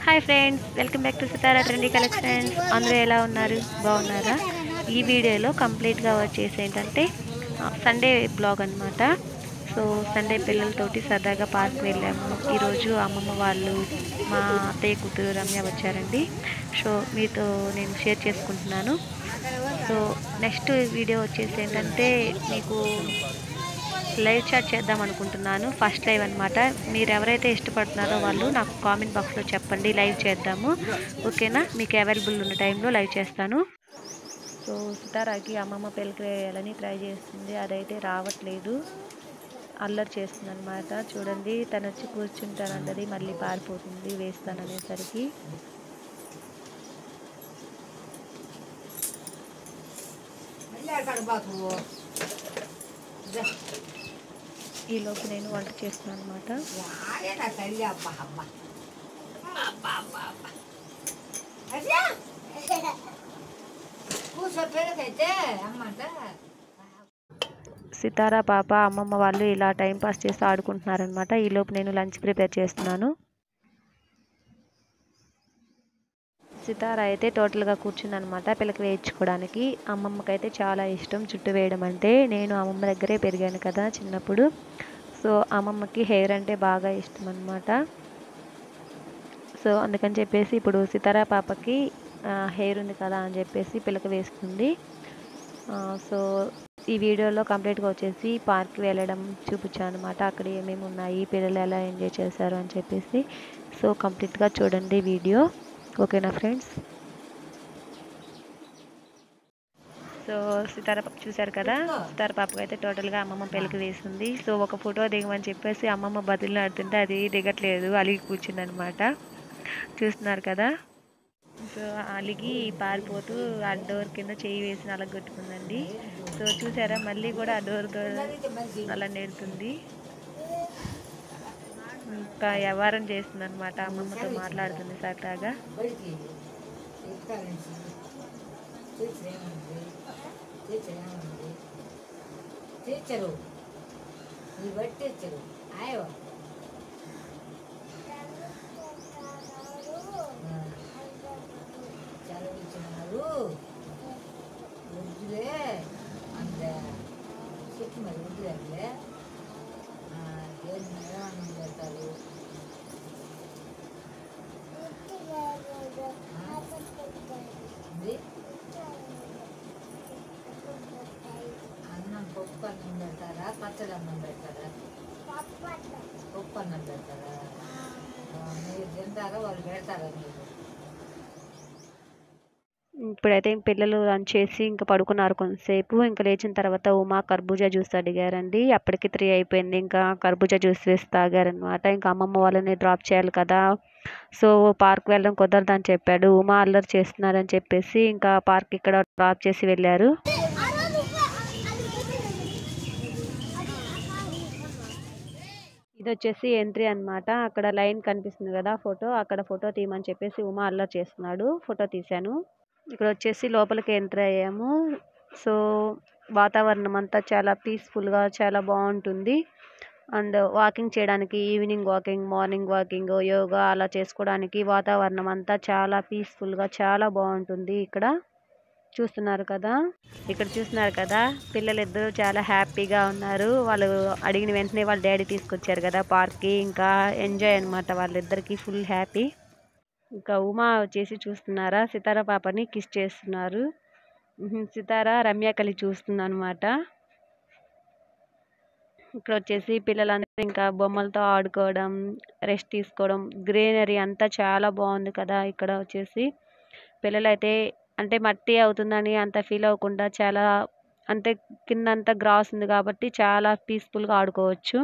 Hi friends, welcome back to Sitara trendy collections. అందరూ ఎలా ఉన్నారు? బాగున్నారా? ఈ వీడియోలో కంప్లీట్గా వచ్చేసి ఏంటంటే సండే బ్లాగ్ అనమాట. సో సండే పిల్లలతోటి సరదాగా పార్క్ వెళ్ళాము. ఈరోజు అమ్మమ్మ వాళ్ళు, మా అత్తయ్య కూతురు రమ్య వచ్చారండి. సో మీతో నేను షేర్ చేసుకుంటున్నాను. సో నెక్స్ట్ వీడియో వచ్చేసి ఏంటంటే మీకు లైవ్ చాట్ చేద్దాం అనుకుంటున్నాను. ఫస్ట్ లైవ్ అనమాట. మీరు ఎవరైతే ఇష్టపడుతున్నారో వాళ్ళు నాకు కామెంట్ బాక్స్లో చెప్పండి, లైవ్ చేద్దాము. ఓకేనా? మీకు అవైలబుల్ ఉన్న టైంలో లైవ్ చేస్తాను. సో సితారాకి అమ్మమ్మ పెళ్ళికి వేయాలని ట్రై చేస్తుంది, అదైతే రావట్లేదు, అల్లరి చేస్తుంది అనమాట. చూడండి, తను వచ్చి కూర్చుంటానంటది, మళ్ళీ పారిపోతుంది వేస్తాననేసరికి. ఈలోపు నేను వంట చేస్తున్నాను అనమాట. సితారా పాప అమ్మమ్మ వాళ్ళు ఇలా టైం పాస్ చేస్తూ ఆడుకుంటున్నారనమాట. ఈలోపు నేను లంచ్ ప్రిపేర్ చేస్తున్నాను. సితారా అయితే టోటల్గా కూర్చుందనమాట పిల్లకి వేయించుకోవడానికి. అమ్మమ్మకైతే చాలా ఇష్టం జుట్టు వేయడం అంటే. నేను అమ్మమ్మ దగ్గరే పెరిగాను కదా చిన్నప్పుడు. సో అమ్మమ్మకి హెయిర్ అంటే బాగా ఇష్టం అనమాట. సో అందుకని చెప్పేసి ఇప్పుడు సితారా పాపకి హెయిర్ ఉంది కదా అని చెప్పేసి పిల్లకి వేస్తుంది. సో ఈ వీడియోలో కంప్లీట్గా వచ్చేసి పార్క్కి వెళ్ళడం చూపించాను అనమాట. అక్కడ ఏమేమి ఉన్నాయి, పిల్లలు ఎలా ఎంజాయ్ చేశారు అని చెప్పేసి. సో కంప్లీట్గా చూడండి వీడియో. ఓకేనా ఫ్రెండ్స్? సో సితారా పాప చూశారు కదా. సితారా పాపకు అయితే టోటల్గా అమ్మమ్మ పెళ్ళికి వేసింది. సో ఒక ఫోటో దిగమని చెప్పేసి అమ్మమ్మ బదులు ఆడుతుంటే అది దిగట్లేదు, అలిగి కూర్చుందనమాట. చూస్తున్నారు కదా. సో అలిగి పారిపోతూ ఆ డోర్ కింద చేయి వేసి అలగొట్టుకుందండి. సో చూసారా, మళ్ళీ కూడా ఆ డోర్ అలా నెడుతుంది. ఇంకా వ్యవహారం చేస్తుంది అనమాట, అమ్మమ్మతో మాట్లాడుతుంది సరదాగా. అన్నం పప్పు అన్నం పెడతారా, పచ్చడి అన్నం పెడతారా? పప్పు అన్నం పెడతారా? మీరు తింటారా, వాళ్ళు పెడతారా మీరు? ఇప్పుడైతే పిల్లలు లంచ్ చేసి ఇంకా పడుకున్నారు కొంతసేపు. ఇంకా లేచిన తర్వాత ఉమా కర్బూజా జ్యూస్ అడిగారండి. అప్పటికి 3 అయిపోయింది. ఇంకా కర్బూజా జ్యూస్ వేసి తాగారనమాట. ఇంకా అమ్మమ్మ వాళ్ళని డ్రాప్ చేయాలి కదా. సో పార్క్ వెళ్ళడం కుదరదని చెప్పాడు. ఉమా అల్లరి చేస్తున్నారని చెప్పేసి ఇంకా పార్క్ ఇక్కడ డ్రాప్ చేసి వెళ్ళారు. ఇది వచ్చేసి ఎంట్రీ అనమాట. అక్కడ లైన్ కనిపిస్తుంది కదా, ఫోటో, అక్కడ ఫోటో తీయమని చెప్పేసి ఉమా అల్లరి చేస్తున్నాడు, ఫోటో తీశాను. ఇక్కడ వచ్చేసి లోపలికి ఎంటర్ అయ్యాము. సో వాతావరణం అంతా చాలా పీస్ఫుల్గా చాలా బాగుంటుంది. అండ్ వాకింగ్ చేయడానికి, evening walking, morning walking, yoga అలా చేసుకోవడానికి వాతావరణం అంతా చాలా పీస్ఫుల్గా చాలా బాగుంటుంది. ఇక్కడ చూస్తున్నారు కదా, పిల్లలిద్దరూ చాలా హ్యాపీగా ఉన్నారు. వాళ్ళు అడిగిన వెంటనే వాళ్ళ డాడీ తీసుకొచ్చారు కదా పార్క్కి. ఇంకా ఎంజాయ్ అనమాట, వాళ్ళిద్దరికి ఫుల్ హ్యాపీ. ఇంకా ఉమా వచ్చేసి చూస్తున్నారా, సితారా పాపని కిస్ చేస్తున్నారు. సితారా రమ్య కలిసి చూస్తుంది అనమాట. ఇక్కడ వచ్చేసి పిల్లలందరూ ఇంకా బొమ్మలతో ఆడుకోవడం, రెస్ట్ తీసుకోవడం, గ్రీనరీ అంతా చాలా బాగుంది కదా. ఇక్కడ వచ్చేసి పిల్లలైతే అంటే మట్టి అవుతుందని అంత ఫీల్ అవ్వకుండా చాలా, అంటే కిందంతా గ్రాస్ ఉంది కాబట్టి చాలా పీస్ఫుల్గా ఆడుకోవచ్చు.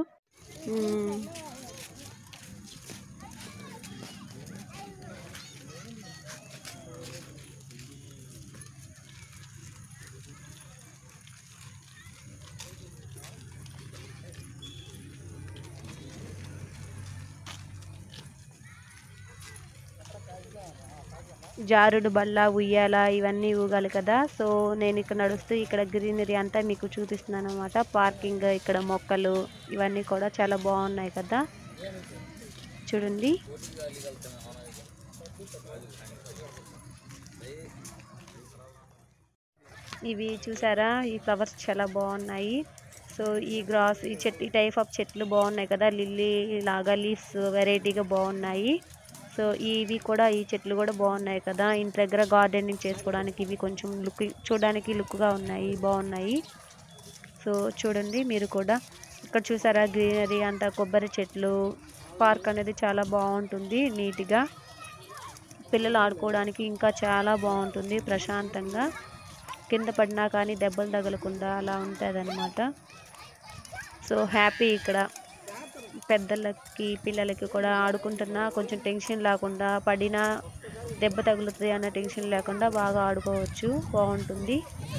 జారుడు బల్ల, ఉయ్యాల ఇవన్నీ ఊగాలి కదా. సో నేను ఇక్కడ నడుస్తూ ఇక్కడ గ్రీనరీ అంతా మీకు చూపిస్తున్నాను అనమాట. పార్కింగ్, ఇక్కడ మొక్కలు ఇవన్నీ కూడా చాలా బాగున్నాయి కదా. చూడండి. ఇవి చూసారా, ఈ ఫ్లవర్స్ చాలా బాగున్నాయి. సో ఈ టైప్ ఆఫ్ చెట్లు బాగున్నాయి కదా, లిల్లీ లాగా లీవ్స్ వెరైటీగా బాగున్నాయి. సో ఈ చెట్లు కూడా బాగున్నాయి కదా, ఇంటి దగ్గర గార్డెనింగ్ చేసుకోవడానికి ఇవి కొంచెం చూడడానికి లుక్గా ఉన్నాయి, బాగున్నాయి. సో చూడండి మీరు కూడా. ఇక్కడ చూసారా గ్రీనరీ అంతా, కొబ్బరి చెట్లు, పార్క్ అనేది చాలా బాగుంటుంది నీట్గా. పిల్లలు ఆడుకోవడానికి ఇంకా చాలా బాగుంటుంది ప్రశాంతంగా. కింద పడినా కానీ దెబ్బలు తగలకుండా అలా ఉంటుంది అన్నమాట. సో హ్యాపీ ఇక్కడ పెద్దలకి పిల్లలకి కూడా ఆడుకుంటున్నా కొంచెం టెన్షన్ లేకుండా, పడినా దెబ్బ తగులుతుంది అన్న టెన్షన్ లేకుండా బాగా ఆడుకోవచ్చు, బాగుంటుంది.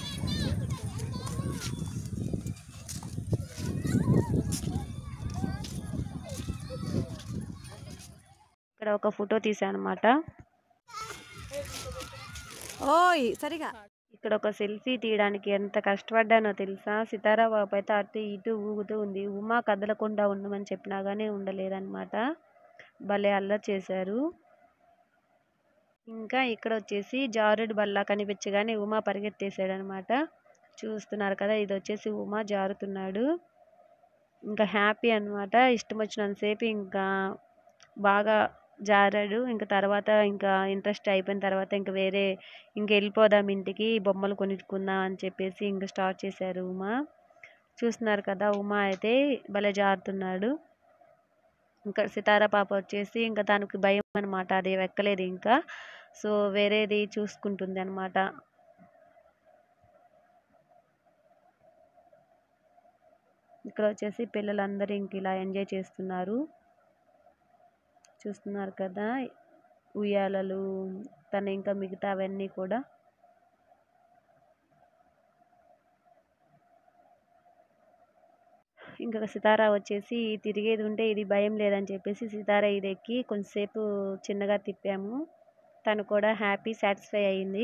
ఇక్కడ ఒక ఫోటో తీసాను అనమాట. ఓయ్ సరిగా ఇక్కడ ఒక సెల్ఫీ తీయడానికి ఎంత కష్టపడ్డానో తెలుసా. సితారా బాబు అయితే అటు ఇటు ఊగుతూ ఉంది. ఉమా కదలకుండా ఉండమని చెప్పినా కానీ ఉండలేదన్నమాట. భలే అల్లరి చేశారు. ఇంకా ఇక్కడ వచ్చేసి జారుడు బల్ల కనిపించగానే ఉమా పరిగెత్తేసాడు అనమాట. చూస్తున్నారు కదా, ఇది వచ్చేసి ఉమా జారుతున్నాడు. ఇంకా హ్యాపీ అనమాట. ఇష్టం వచ్చినంతసేపు ఇంకా బాగా జారాడు. ఇంకా తర్వాత ఇంకా ఇంట్రెస్ట్ అయిపోయిన తర్వాత ఇంకా వెళ్ళిపోదాం ఇంటికి, బొమ్మలు కొనుక్కుందాం అని చెప్పేసి ఇంకా స్టార్ట్ చేశారు ఉమా. చూస్తున్నారు కదా, ఉమా అయితే భలే జారుతున్నాడు. ఇంకా సితారా పాప వచ్చేసి ఇంకా తనకి భయం అనమాట, అది ఎక్కలేదు ఇంకా. సో వేరేది చూసుకుంటుంది అనమాట. ఇక్కడ వచ్చేసి పిల్లలందరూ ఇంక ఇలా ఎంజాయ్ చేస్తున్నారు. చూస్తున్నారు కదా, ఉయ్యాలలు, తను ఇంకా మిగతా అవన్నీ కూడా. ఇంకా సితారా వచ్చేసి తిరిగేది ఉంటే ఇది భయం లేదని చెప్పేసి సితారా ఇది ఎక్కి కొంచెంసేపు చిన్నగా తిప్పాము. తను కూడా హ్యాపీ, సాటిస్ఫై అయింది.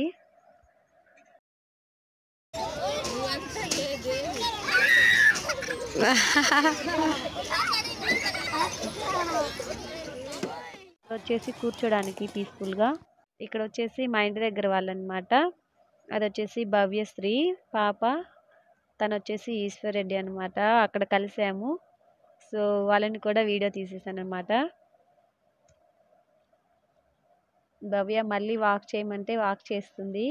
వచ్చేసి కూర్చోడానికి పీస్ఫుల్గా. ఇక్కడ వచ్చేసి మా ఇంటి దగ్గర వాళ్ళనమాట. అది వచ్చేసి భవ్యశ్రీ పాప, తను వచ్చేసి ఈశ్వర్ రెడ్డి అనమాట. అక్కడ కలిసాము. సో వాళ్ళని కూడా వీడియో తీసేసాను అనమాట. భవ్య మళ్ళీ వాక్ చేయమంటే వాక్ చేస్తుంది.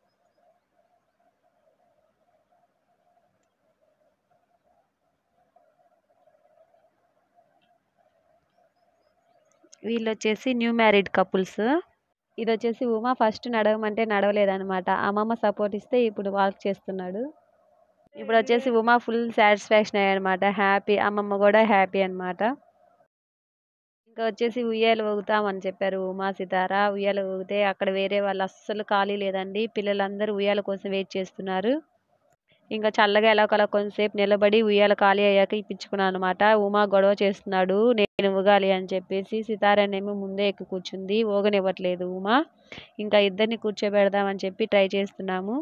వీళ్ళు వచ్చేసి న్యూ మ్యారీడ్ కపుల్స్. ఇది వచ్చేసి ఉమా ఫస్ట్ నడవమంటే నడవలేదనమాట. అమ్మమ్మ సపోర్ట్ ఇస్తే ఇప్పుడు వాక్ చేస్తున్నాడు. ఇప్పుడు వచ్చేసి ఉమా ఫుల్ సాటిస్ఫాక్షన్ అయ్యాడనమాట, హ్యాపీ. అమ్మమ్మ కూడా హ్యాపీ అనమాట. ఇంకా వచ్చేసి ఉయ్యాలు ఊగుతామని చెప్పారు ఉమా సితారా. ఉయ్యాలు ఊగితే అక్కడ వేరే వాళ్ళు అస్సలు ఖాళీ లేదండి, పిల్లలందరూ ఉయ్యాల కోసం వెయిట్ చేస్తున్నారు. ఇంకా చల్లగా ఎలాగోలా కొంతసేపు నిలబడి ఉయ్యాల ఖాళీ అయ్యాక ఇప్పించుకున్నాను అనమాట. ఉమా గొడవ చేస్తున్నాడు నేను ఊగాలి అని చెప్పేసి. సితారానేమో ముందే ఎక్కి కూర్చుంది, ఊగనివ్వట్లేదు ఉమా. ఇంకా ఇద్దరిని కూర్చోబెడదామని చెప్పి ట్రై చేస్తున్నాము.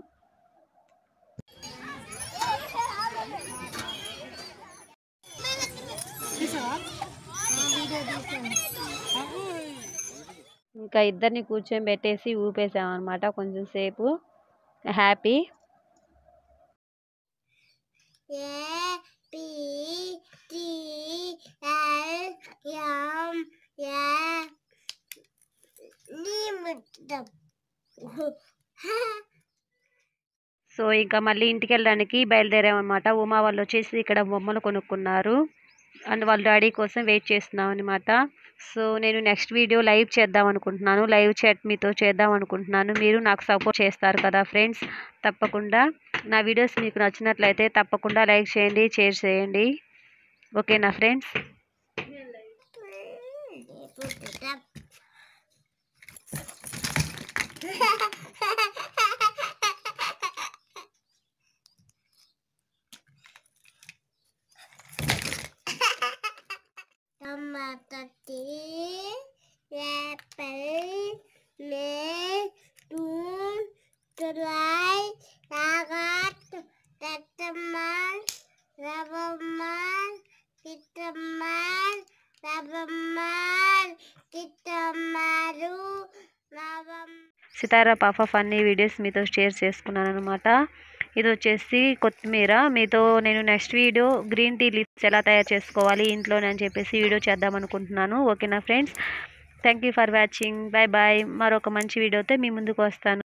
ఇంకా ఇద్దరిని కూర్చొని పెట్టేసి ఊపేసాం అనమాట కొంచెం సేపు. హ్యాపీ. సో ఇంకా మళ్ళీ ఇంటికి వెళ్ళడానికి బయలుదేరామన్నమాట. ఉమా వాళ్ళు వచ్చేసి ఇక్కడ బొమ్మలు కొనుక్కున్నారు అండ్ వాళ్ళ డాడీ కోసం వెయిట్ చేస్తున్నాం అనమాట. సో నేను నెక్స్ట్ వీడియో లైవ్ చేద్దాం అనుకుంటున్నాను, లైవ్ చాట్ మీతో చేద్దాం అనుకుంటున్నాను. మీరు నాకు సపోర్ట్ చేస్తారు కదా ఫ్రెండ్స్. తప్పకుండా నా వీడియోస్ మీకు నచ్చినట్లయితే తప్పకుండా లైక్ చేయండి, షేర్ చేయండి. ఓకేనా ఫ్రెండ్స్? సితారా పాఫ్ అన్ని వీడియోస్ మీతో షేర్ చేసుకున్నాను అనమాట. ఇది వచ్చేసి కొత్తిమీర. మీతో నేను next video green tea leaves ఎలా తయారు చేసుకోవాలి ఇంట్లోనే అని చెప్పేసి వీడియో చేద్దాం అనుకుంటున్నాను. ఓకేనా friends, thank you for watching. Bye bye. మరొక మంచి వీడియోతో మీ ముందుకు వస్తాను.